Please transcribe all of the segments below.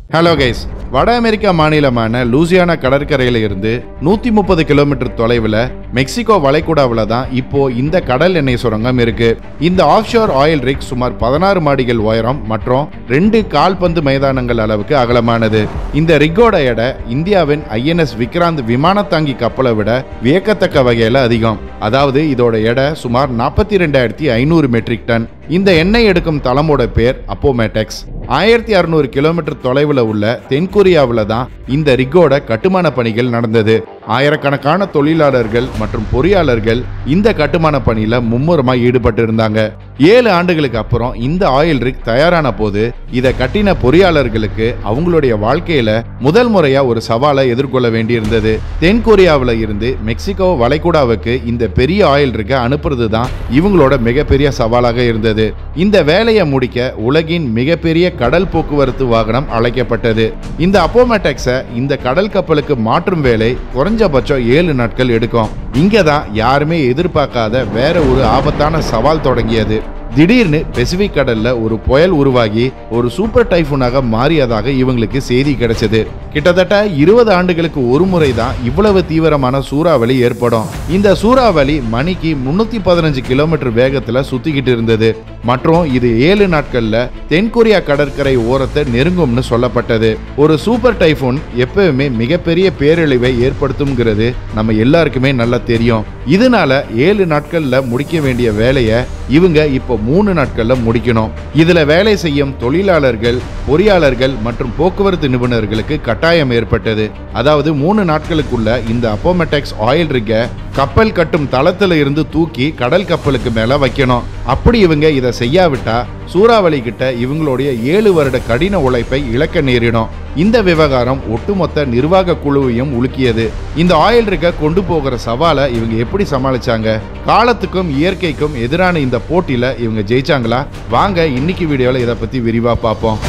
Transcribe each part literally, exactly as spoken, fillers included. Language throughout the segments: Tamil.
ஹலோ கைஸ், வட அமெரிக்கா மாநிலமான லூசியானா கடற்கரையில இருந்து நூத்தி முப்பது கிலோமீட்டர் தொலைவில் மெக்சிகோ வளைகுடாவில் தான் இப்போ இந்த கடல் எண்ணெய் சுரங்கம் இருக்கு. இந்த ஆஃப்ஷோர் ஆயில் ரிக் சுமார் பதினாறு மாடிகள் உயரம் மற்றும் ரெண்டு கால்பந்து மைதானங்கள் அளவுக்கு அகலமானது. இந்த ரிக்கோட எடை இந்தியாவின் ஐ என் எஸ் விக்ராந்த் விமானத்தாங்கி கப்பலை விட வியக்கத்தக்க வகையில அதிகம். அதாவது இதோட எடை சுமார் நாற்பத்தி ரெண்டாயிரத்தி ஐநூறு மெட்ரிக் டன். இந்த எண்ணெய் எடுக்கும் தளமோட பேர் அப்போமேட்டெக்ஸ். ஆயிரத்தி அறுநூறு கிலோமீட்டர் தொலைவில் உள்ள தென்கொரியாவில் தான் இந்த ரிக்கோட கட்டுமான பணிகள் நடந்தது. ஆயிரக்கணக்கான தொழிலாளர்கள் மற்றும் பொறியாளர்கள் இந்த கட்டுமான பணியில மும்முரமாக ஈடுபட்டு இருந்தாங்க. ஏழு ஆண்டுகளுக்கு அப்புறம் இந்த ஆயில் ரிக் தயாரான போது இதை கட்டின பொறியாளர்களுக்கு அவங்களுடைய வாழ்க்கையில முதல் முறையா ஒரு சவாலை எதிர்கொள்ள வேண்டியிருந்தது. தென்கொரியாவில் இருந்து மெக்சிகோ வளைகுடாவுக்கு இந்த பெரிய ஆயில் ரிக்கை அனுப்புறது தான் இவங்களோட மிகப்பெரிய சவாலாக இருந்தது. இந்த வேலையை முடிக்க உலகின் மிகப்பெரிய கடல் போக்குவரத்து வாகனம் அழைக்கப்பட்டது. இந்த அப்போமேட்டெக்ஸை இந்த கடல் கப்பலுக்கு மாற்றும் வேலை குறைஞ்சபட்சம் ஏழு நாட்கள் எடுக்கும். இங்கதான் யாருமே எதிர்பார்க்காத வேற ஒரு ஆபத்தான சவால் தொடங்கியது. திடீர்னு பெசிபிக் கடல்ல ஒரு புயல் உருவாகி ஒரு சூப்பர் டைஃபூனாக மாறியதாக இவங்களுக்கு செய்தி கிடைச்சது. கிட்டத்தட்ட இருபது ஆண்டுகளுக்கு ஒரு முறை தான் இவ்வளவு தீவிரமான சூறாவளி ஏற்படும். இந்த சூறாவளி மணிக்கு முன்னூத்தி பதினஞ்சு கிலோமீட்டர் வேகத்துல சுத்திக்கிட்டு இருந்தது மற்றும் இது ஏழு நாட்கள்ல தென்கொரியா கடற்கரை ஓரத்தை நெருங்கும்னு சொல்லப்பட்டது. ஒரு சூப்பர் டைஃபூன் எப்பவுமே மிகப்பெரிய பேரழிவை ஏற்படுத்தும்ங்கிறது நம்ம எல்லாருக்குமே நல்லா தெரியும். இதனால ஏழு நாட்கள்ல முடிக்க வேண்டிய வேலையை இவங்க இப்போ மூணு நாட்கள்ல முடிக்கணும். இதுல வேலை செய்யும் தொழிலாளர்கள், பொறியாளர்கள் மற்றும் போக்குவரத்து நிபுணர்களுக்கு கட்டாயம் ஏற்பட்டது. அதாவது மூணு நாட்களுக்குள்ள இந்த அப்போமேட்டெக்ஸ் ஆயில் ரிக்கை கப்பல் கட்டும் தளத்துல இருந்து தூக்கி கடல் கப்பலுக்கு மேல வைக்கணும். அப்படி இவங்க இதை செய்யாவிட்டா சூறாவளி கிட்ட இவங்களுடைய ஏழு வருட கடின உழைப்பை இழக்க நேரிடும். இந்த விவகாரம் ஒட்டுமொத்த நிர்வாக குழுவையும் உலுக்கியது. இந்த ஆயில் ரிக்கை கொண்டு போகிற சவாலை இவங்க எப்படி சமாளிச்சாங்க? காலத்துக்கும் இயற்கைக்கும் எதிரான இந்த போட்டியில இவங்க ஜெயிச்சாங்களா? வாங்க இன்னைக்கு வீடியோல இதை பத்தி விரிவா பார்ப்போம்.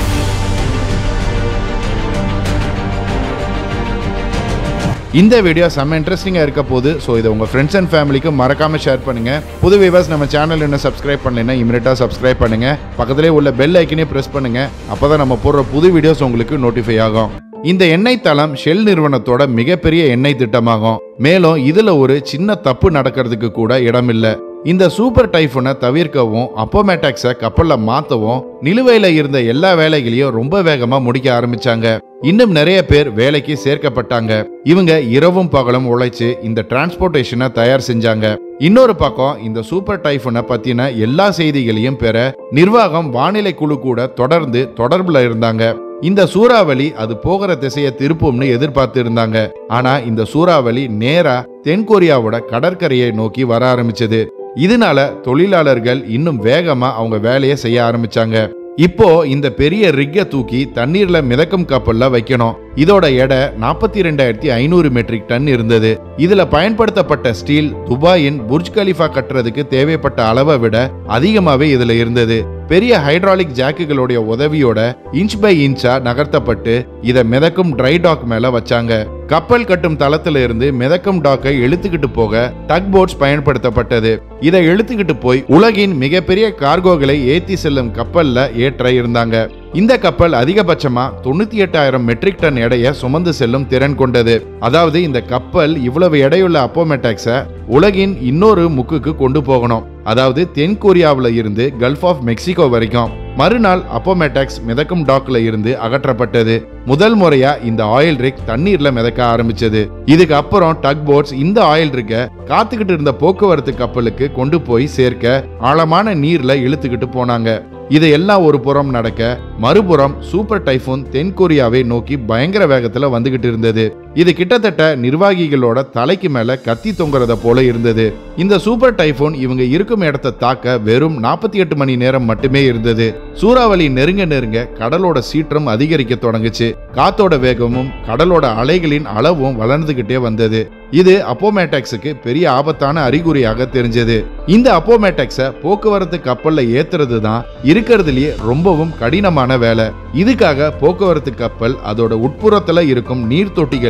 இந்த வீடியோ செம்ம இன்ட்ரெஸ்டிங்காக இருக்க போது. ஸோ இதை உங்கள் ஃப்ரெண்ட்ஸ் அண்ட் ஃபேமிலிக்கு மறக்காமல் ஷேர் பண்ணுங்கள். புது வியூவர்ஸ் நம்ம சேனல் இன்னும் சப்ஸ்கிரைப் பண்ணலைன்னா இமீடியட்டாக சப்ஸ்கிரைப் பண்ணுங்கள். பக்கத்திலே உள்ள பெல் ஐக்கனே ப்ரெஸ் பண்ணுங்கள். அப்போ தான் நம்ம போடுற புது வீடியோஸ் உங்களுக்கு நோட்டிஃபை ஆகும். இந்த எண்ணெய் தளம் ஷெல் நிறுவனத்தோட மிகப்பெரிய எண்ணெய் திட்டமாகும். மேலும் இதில் ஒரு சின்ன தப்பு நடக்கிறதுக்கு கூட இடமில்லை. இந்த சூப்பர் டைஃபூனை தவிர்க்கவும் அப்போமேட்டெக்ஸை கப்பலில் மாற்றவும் நிலுவையில் இருந்த எல்லா வேலைகளையும் ரொம்ப வேகமாக முடிக்க ஆரம்பிச்சாங்க. இன்னும் நிறைய பேர் வேலைக்கு சேர்க்கப்பட்டாங்க. இவங்க இரவும் பகலும் உழைச்சு இந்த டிரான்ஸ்போர்டேஷனை தயார் செஞ்சாங்க. இன்னொரு பக்கம் இந்த சூப்பர் டைஃபூனை பத்தின எல்லா செய்திகளையும் பெற நிர்வாகம் வானிலை குழு கூட தொடர்ந்து தொடர்புல இருந்தாங்க. இந்த சூறாவளி அது போகிற திசையை திருப்பும்னு எதிர்பார்த்து இருந்தாங்க. ஆனா இந்த சூறாவளி நேரா தென்கொரியாவோட கடற்கரையை நோக்கி வர ஆரம்பிச்சது. இதனால தொழிலாளர்கள் இன்னும் வேகமா அவங்க வேலையை செய்ய ஆரம்பிச்சாங்க. இப்போ இந்த பெரிய ரிக்கை தூக்கி தண்ணீர்ல மிதக்கும் கப்பல்ல வைக்கணும். இதோட எடை நாற்பத்தி ரெண்டாயிரத்தி ஐநூறு மெட்ரிக் டன் இருந்தது. இதுல பயன்படுத்தப்பட்ட ஸ்டீல் துபாயின் புர்ஜ் கலிஃபா கட்டுறதுக்கு தேவைப்பட்ட அளவை விட அதிகமாவே இதுல இருந்தது. பெரிய ஹைட்ராலிக் ஜாக்குகளுடைய உதவியோட இன்ச் பை இன்ச்சா நகர்த்தப்பட்டு இதை மிதக்கும் ட்ரை டாக் மேல வச்சாங்க. கப்பல் கட்டும் தளத்துல இருந்து மிதக்கும் டாக்கை இழுத்துக்கிட்டு போக டக் போட்ஸ் பயன்படுத்தப்பட்டது. இதை இழுத்துக்கிட்டு போய் உலகின் மிகப்பெரிய கார்கோகளை ஏத்தி செல்லும் கப்பல்ல ஏற்ற இருந்தாங்க. இந்த கப்பல் அதிகபட்சமா தொண்ணூத்தி எட்டாயிரம் மெட்ரிக் டன் எடையை சுமந்து செல்லும் திறன் கொண்டது. அதாவது இந்த கப்பல் இவ்வளவு எடையுள்ள அப்போமேட்டெக்ஸை உலகின் இன்னொரு முக்குக்கு கொண்டு போகணும். அதாவது தென்கொரியாவில் இருந்து கல்ஃப் ஆஃப் மெக்சிகோ வரைக்கும். மறுநாள் அப்போமேட்டெக்ஸ் மிதக்கும் டாக்ல இருந்து அகற்றப்பட்டது. முதல் முறையா இந்த ஆயில் ரிக் தண்ணீர்ல மிதக்க ஆரம்பிச்சது. இதுக்கு அப்புறம் டக் போட்ஸ் இந்த ஆயில் ரிக்கை காத்துக்கிட்டு இருந்த போக்குவரத்து கப்பலுக்கு கொண்டு போய் சேர்க்க ஆழமான நீர்ல இழுத்துக்கிட்டு போனாங்க. இதையெல்லாம் ஒரு புறம் நடக்க மறுபுறம் சூப்பர் டைஃபூன் தென்கொரியாவை நோக்கி பயங்கர வேகத்துல வந்துகிட்டு இருந்தது. இது கிட்டத்தட்ட நிர்வாகிகளோட தலைக்கு மேல கத்தி தொங்குறத போல இருந்தது. இந்த சூப்பர் டைஃபூன் இவங்க இருக்கும் இடத்தை தாக்க வெறும் நாற்பத்தி எட்டு மணி நேரம் மட்டுமே இருந்தது. சூறாவளி நெருங்க நெருங்க கடலோட சீற்றம் அதிகரிக்க தொடங்குச்சு. காத்தோட வேகமும் கடலோட அலைகளின் அளவும் வளர்ந்துகிட்டே வந்தது. இது அப்போமேட்டெக்ஸுக்கு பெரிய ஆபத்தான அறிகுறியாக தெரிஞ்சது. இந்த அப்போமேட்டெக்ஸை போக்குவரத்து கப்பல்ல ஏத்துறது தான் இருக்கிறதுலயே ரொம்பவும் கடினமான வேலை. இதுக்காக போக்குவரத்து கப்பல் அதோட உட்புறத்துல இருக்கும் நீர் தொட்டிகள்ல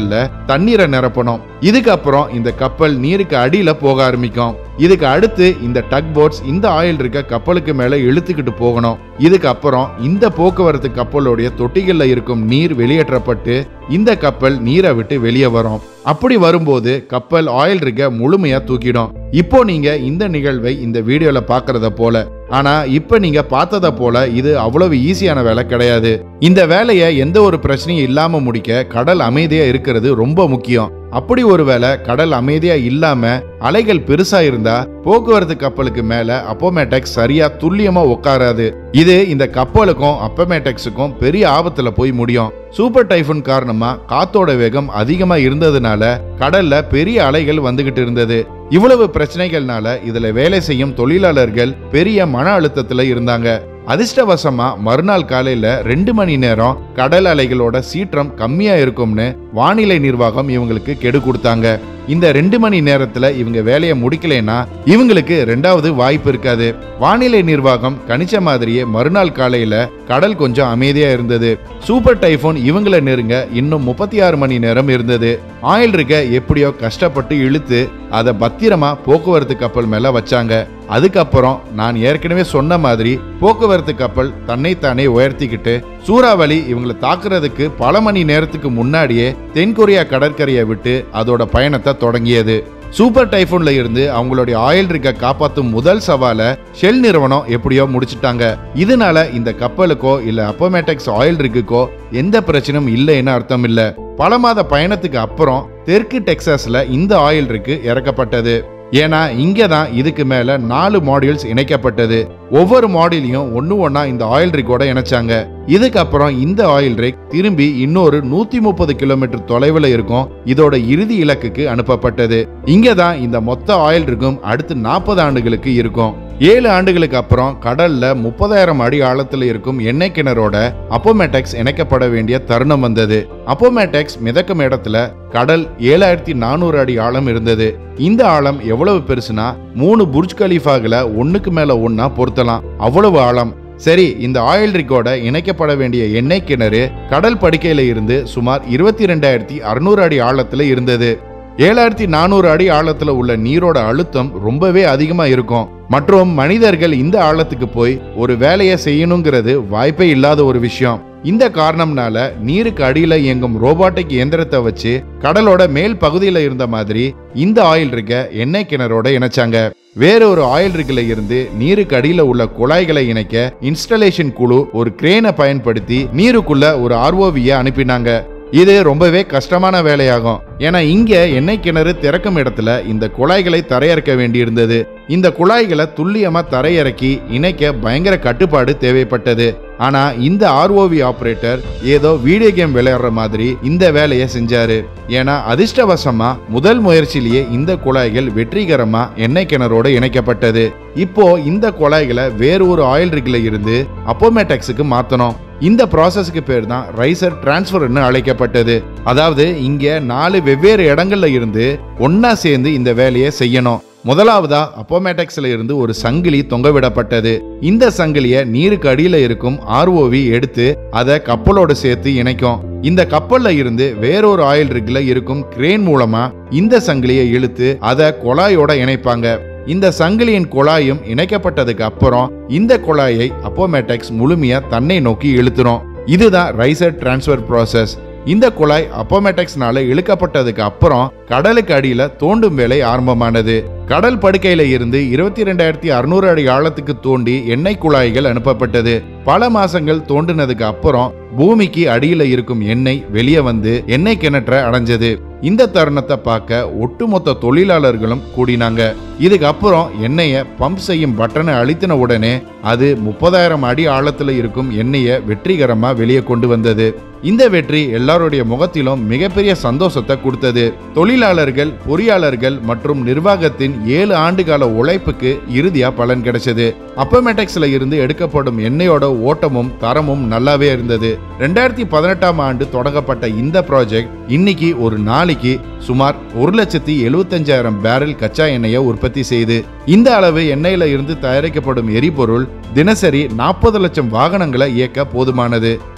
டேங்குகள்ல தண்ணீரை நிரப்பணும். இதுக்கப்புறம் இந்த கப்பல் நீருக்கு அடியில போக ஆரம்பிக்கும். இதுக்கு அடுத்து இந்த டக் போட்ஸ் இந்த ஆயில் இருக்க கப்பலுக்கு மேல இழுத்துக்கிட்டு போகணும். இதுக்கப்புறம் இந்த போக்குவரத்து கப்பலுடைய தொட்டிகள்ல இருக்கும் நீர் வெளியேற்றப்பட்டு இந்த கப்பல் நீரை விட்டு வெளியே வரும். அப்படி வரும்போது கப்பல் ஆயில் இருக்க முழுமையா தூக்கிடும். இப்போ நீங்க இந்த நிகழ்வை இந்த வீடியோல பாக்குறத போல, ஆனா இப்ப நீங்க பார்த்தத போல இது அவ்வளவு ஈஸியான வேலை கிடையாது. இந்த வேலையை எந்த ஒரு பிரச்சனையும் இல்லாம முடிக்க கடல் அமைதியா இருக்கிறது ரொம்ப முக்கியம். அப்படி ஒருவேளை கடல் அமைதியா இல்லாம அலைகள் பெருசா இருந்தா போக்குவரத்து கப்பலுக்கு மேல அப்போமேட்டெக்ஸ் சரியா துல்லியமா உட்காராது. இது இந்த கப்பலுக்கும் அப்போமேட்டெக்ஸுக்கும் பெரிய ஆபத்துல போய் முடியும். சூப்பர் டைஃபூன் காரணமா காத்தோட வேகம் அதிகமா இருந்ததுனால கடல்ல பெரிய அலைகள் வந்துகிட்டு இருந்தது. இவ்வளவு பிரச்சனைகள்னால இதுல வேலை செய்யும் தொழிலாளர்கள் பெரிய மன அழுத்தத்துல இருந்தாங்க. அதிர்ஷ்டவசமா மறுநாள் காலையில ரெண்டு மணி நேரம் கடல் அலைகளோட சீற்றம் கம்மியா இருக்கும்னு வானிலை நிர்வாகம் இவங்களுக்கு கெடு கொடுத்தாங்க. இந்த ரெண்டு மணி நேரத்துல இவங்க வேலையை முடிக்கலைன்னா இவங்களுக்கு ரெண்டாவது வாய்ப்பு இருக்காது. வானிலை நிர்வாகம் கணிச்ச மாதிரியே மறுநாள் காலையில கடல் கொஞ்சம் அமைதியா இருந்தது. சூப்பர் டைஃபூன் இவங்களை நெருங்க இன்னும் முப்பத்தி ஆறு மணி நேரம் இருந்தது. ஆயில் இருக்க எப்படியோ கஷ்டப்பட்டு இழுத்து அதை பத்திரமா போக்குவரத்து கப்பல் மேல வச்சாங்க. அதுக்கப்புறம் நான் ஏற்கனவே சொன்ன மாதிரி போக்குவரத்து கப்பல் தன்னைத்தானே உயர்த்திக்கிட்டு சூறாவளி இவங்களை தாக்குறதுக்கு பல மணி நேரத்துக்கு முன்னாடியே தென்கொரியா கடற்கரையை விட்டு அதோட பயணத்தை தொடங்கியது. சூப்பர் டைஃபூன்ல இருந்து அவங்களுடைய ஆயில் ரிக்க காப்பாற்றும் முதல் சவாலை ஷெல் நிறுவனம் எப்படியோ முடிச்சிட்டாங்க. இதனால இந்த கப்பலுக்கோ இல்ல அப்போமேட்டெக்ஸ் ஆயில் ரிக்குக்கோ எந்த பிரச்சனையும் இல்லைன்னு அர்த்தம் இல்ல. பல மாத பயணத்துக்கு அப்புறம் தெற்கு டெக்சாஸ்ல இந்த ஆயில் ரிக்கு இறக்கப்பட்டது. ஏன்னா இங்கதான் இதுக்கு மேல நாலு மாடியூல்ஸ் இணைக்கப்பட்டது. ஒவ்வொரு மாடியூலையும் ஒன்னு ஒன்னா இந்த ஆயில் ரிக்கோட இணைச்சாங்க. இதுக்கப்புறம் இந்த ஆயில் ரிக் திரும்பி இன்னொரு நூத்தி முப்பது கிலோமீட்டர் தொலைவில் இருக்கும் இதோட இறுதி இலக்குக்கு அனுப்பப்பட்டது. இங்கதான் இந்த மொத்த ஆயில் ரிக்கும் அடுத்து நாற்பது ஆண்டுகளுக்கு இருக்கும். ஏழு ஆண்டுகளுக்கு அப்புறம் கடல்ல முப்பதாயிரம் அடி ஆழத்துல இருக்கும் எண்ணெய் கிணறோட அப்போமேட்டெக்ஸ் இணைக்கப்பட வேண்டிய தருணம் வந்தது. அப்போமேட்டெக்ஸ் மிதக்கும் இடத்துல கடல் ஏழாயிரத்தி நானூறு அடி ஆழம் இருந்தது. இந்த ஆழம் எவ்வளவு பெருசுனா மூணு புர்ஜ் கலீஃபாகளை ஒண்ணுக்கு மேல ஒன்னா பொருத்தலாம், அவ்வளவு ஆழம். சரி, இந்த ஆயில் ரிக்கோட இணைக்கப்பட வேண்டிய எண்ணெய் கிணறு கடல் படுக்கையில இருந்து சுமார் இருபத்தி ரெண்டாயிரத்தி அறுநூறு அடி ஆழத்துல இருந்தது. ஏழாயிரத்தி நானூறு அடி ஆழத்துல உள்ள நீரோட அழுத்தம் ரொம்பவே அதிகமா இருக்கும். மற்றும் மனிதர்கள் இந்த ஆழத்துக்கு போய் ஒரு வேலையை செய்யணுங்கிறது வாய்ப்பே இல்லாத ஒரு விஷயம். இந்த காரணம்னால நீருக்கு அடியில இயங்கும் ரோபோட்டிக் இயந்திரத்தை வச்சு கடலோட மேல் பகுதியில இருந்த மாதிரி இந்த ஆயில் ரிக்க எண்ணெய் கிணறோட இணைச்சாங்க. வேற ஒரு ஆயில் ரிக்ல இருந்து நீருக்கு அடியில உள்ள குழாய்களை இணைக்க இன்ஸ்டாலேஷன் குழு ஒரு கிரேனை பயன்படுத்தி நீருக்குள்ள ஒரு ஆர்ஓவியை அனுப்பினாங்க. இது ரொம்பவே கஷ்டமான வேலையாகும். ஏன்னா இங்க எண்ணெய் கிணறு திறக்கும் இடத்துல இந்த குழாய்களை தரையிறக்க வேண்டியிருந்தது. இந்த குழாய்களை துல்லியமா தரையிறக்கி இணைக்க பயங்கர கட்டுப்பாடு தேவைப்பட்டது. ஆனா இந்த ஆர்ஓவி ஆபரேட்டர் ஏதோ வீடியோ கேம் விளையாடுற மாதிரி இந்த வேலையை செஞ்சாரு. ஏன்னா அதிர்ஷ்டவசமா முதல் முயற்சியிலேயே இந்த குழாய்கள் வெற்றிகரமா எண்ணெய் கிணறோட இணைக்கப்பட்டது. இப்போ இந்த குழாய்களை வேறு ஒரு ஆயில் ரிக்ல இருந்து அப்போமேட்டெக்ஸுக்கு மாத்தணும். இந்த ப்ராசஸ்க்கு பேர் தான் ரைசர் டிரான்ஸ்ஃபர்னு அழைக்கப்பட்டது. அதாவது இங்க நாலு வெவ்வேறு இடங்கள்ல இருந்து ஒன்னா சேர்ந்து இந்த வேலையை செய்யணும். முதலாவதா அப்போமேட்டெக்ஸ்ல இருந்து ஒரு சங்கிலி தொங்கவிடப்பட்டது. இந்த சங்கிலிய நீருக்கு அடியில இருக்கும் ஆர்ஓவி எடுத்து அதை கப்பலோட சேர்த்து இணைக்கும். இந்த கப்பல்ல இருந்து வேறொரு ஆயில் ரிக்ல இருக்கும் கிரேன் மூலமா இந்த சங்கிலியை இழுத்து அதை குழாயோட இணைப்பாங்க. இந்த சங்கிலியின் குழாயும் இணைக்கப்பட்டதுக்கு அப்புறம் இந்த குழாயை அப்போமேட்டெக்ஸ் முழுமையா தன்னை நோக்கி இழுத்துரும். இதுதான் ரைசர் டிரான்ஸ்ஃபர் ப்ராசஸ். இந்த குழாய் அப்போமேட்டெக்ஸ்னால இழுக்கப்பட்டதுக்கு அப்புறம் கடலுக்கு அடியில தோண்டும் வேலை ஆரம்பமானது. கடல் படுக்கையில இருந்து இருபத்தி ரெண்டாயிரத்தி அறுநூறு அடி ஆழத்துக்கு தோண்டி எண்ணெய் குழாய்கள் அனுப்பப்பட்டது. பல மாசங்கள் தோண்டினதுக்கு அப்புறம் பூமிக்கு அடியில இருக்கும் எண்ணெய் வெளியே வந்து எண்ணெய் கிணற்ற அடைஞ்சது. இந்த தருணத்தை பார்க்க ஒட்டுமொத்த தொழிலாளர்களும் கூடினாங்க. இதுக்கப்புறம் எண்ணெயை பம்ப் செய்யும் பட்டனை அழுத்தின உடனே அது முப்பதாயிரம் அடி ஆழத்துல இருக்கும் எண்ணெயை வெற்றிகரமா வெளியே கொண்டு வந்தது. இந்த வெற்றி எல்லாருடைய முகத்திலும் மிகப்பெரிய சந்தோஷத்தை கொடுத்தது. தொழிலாளர்கள், பொறியாளர்கள் மற்றும் நிர்வாகத்தின் ஏழு ஆண்டு கால உழைப்புக்கு இறுதியா பலன் கிடைச்சது. அப்போமேட்டெக்ஸ்ல இருந்து எடுக்கப்படும் எண்ணெயோட ஓட்டமும் தரமும் நல்லாவே இருந்தது. ரெண்டாயிரத்தி பதினெட்டாம் ஆண்டு தொடங்கப்பட்ட இந்த ப்ராஜெக்ட் இன்னைக்கு ஒரு நாளைக்கு சுமார் ஒரு லட்சத்தி எழுபத்தி அஞ்சாயிரம் பேரல் கச்சா எண்ணெயை உற்பத்தி செய்து இந்த அளவு எண்ணெயில இருந்து தயாரிக்கப்படும் எரிபொருள் தினசரி நாற்பது லட்சம் வாகனங்களை இயக்க போதுமானது.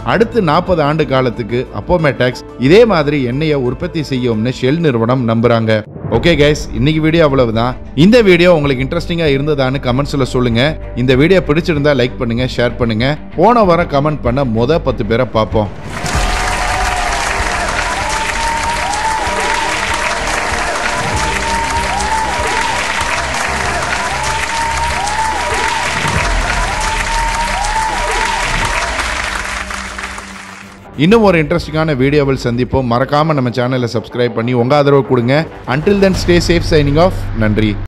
அடுத்து நாற்பது ஆண்டு காலத்துக்கு அப்போமேட்டாக்ஸ் இதே மாதிரி எண்ணெயை உற்பத்தி செய்யும்னு ஷெல் நிறுவனம் நம்புறாங்க. ஓகே கைஸ், இன்னைக்கு வீடியோ அவ்வளவுதான். இந்த வீடியோ உங்களுக்கு இன்ட்ரெஸ்டிங்கா இருந்ததான்னு கமெண்ட்ஸ்ல சொல்லுங்க. இந்த வீடியோ பிடிச்சிருந்தா லைக் பண்ணுங்க, ஷேர் பண்ணுங்க. போன வாரம் கமெண்ட் பண்ண முத பத்து பேரை பார்ப்போம். இன்னும் ஒரு இன்ட்ரெஸ்டிங்கான வீடியோவில் சந்திப்போம். மறக்காம நம்ம சேனலை சப்ஸ்கிரைப் பண்ணி உங்க ஆதரவு கொடுங்க. Until then, stay safe. Signing off. நன்றி.